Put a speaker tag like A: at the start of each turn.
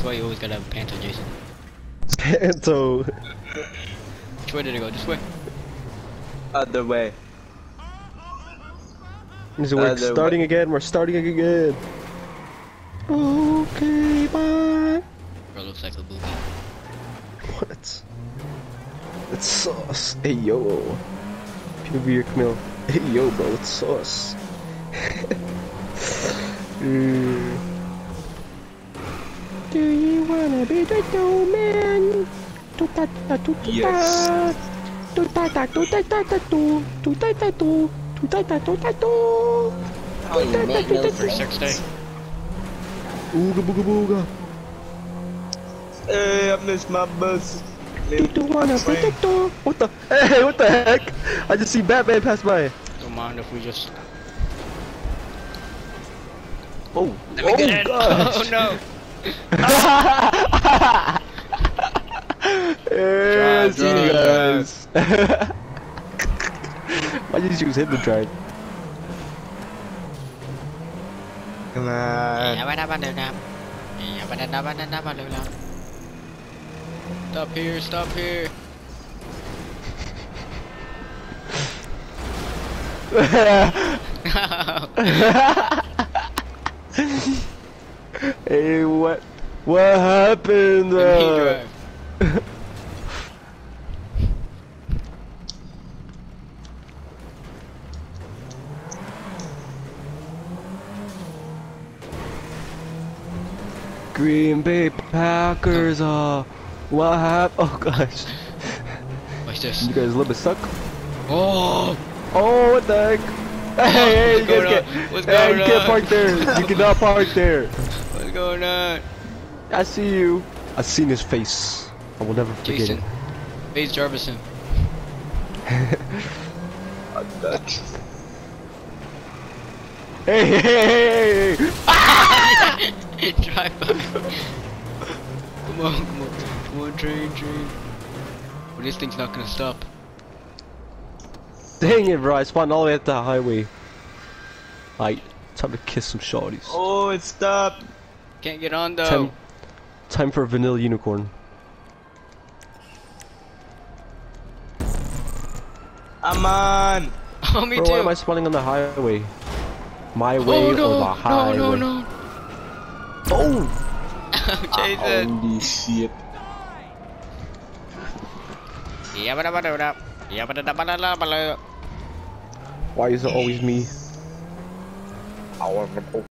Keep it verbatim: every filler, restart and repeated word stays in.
A: That's why you always gotta have a Panto, Jason.
B: Panto.
A: Which way did it go? This way?
C: Other way.
B: So we're
C: Other
B: starting
C: way.
B: again. We're starting again. Okay, bye.
A: Bro, looks like a boogie.
B: What? It's sauce. Hey yo. P O V, come here. Hey yo, bro. It's sauce. mm. Do you wanna be the snowman?
C: Yes.
B: Do ta ta do ta ta ta do do ta ta do do ta ta do ta do.
A: Oh, you make no for sex day.
B: Ooga booga booga.
C: Hey, I missed my bus.
B: Do you wanna be the door? What the? Hey, what the heck? I just see Batman pass by.
A: Don't mind if we just.
B: Oh,
A: Let me
B: oh
A: get in.
B: gosh.
A: Oh no.
B: Yeah,
A: Drive,
B: see you
A: drive,
B: guys. Why did you use Hypnodrive?
C: Come on.
A: Stop here, stop here.
B: Hey, what? What happened?
A: Let me
B: Uh,
A: drive.
B: Green Bay Packers. Uh, what happened? Oh gosh,
A: Watch this.
B: you guys a little bit stuck.
A: Oh!
B: Oh, what the heck? Hey, hey, you
A: What's going
B: guys
A: on?
B: can't.
A: What's
B: Hey,
A: going
B: you can't
A: on?
B: park there. You cannot park there.
A: What's going on?
B: I see you. I've seen his face. I will never forget
A: Jason.
B: it.
A: Faze Jarvison.
C: I'm Dutch.
B: Hey, hey, hey, hey, hey.
A: Drive by. Come on, come on. Come on, train, train. Well, this thing's not gonna stop.
B: Dang it, bro. I spawned all the way at the highway. Like, time to kiss some shorties.
C: Oh, it stopped.
A: Can't get on though.
B: Time, time for a vanilla unicorn.
C: I'm on.
A: Oh, me
B: Bro,
A: too.
B: why am I spawning on the highway? My way
A: Oh
B: or
A: no,
B: the highway?
A: no, no, no.
B: Oh!
A: Jason.
C: Holy shit.
A: Yabba-dabba-dabba-dabba. Yabba-dabba-dabba-dabba.
B: Why is it always me?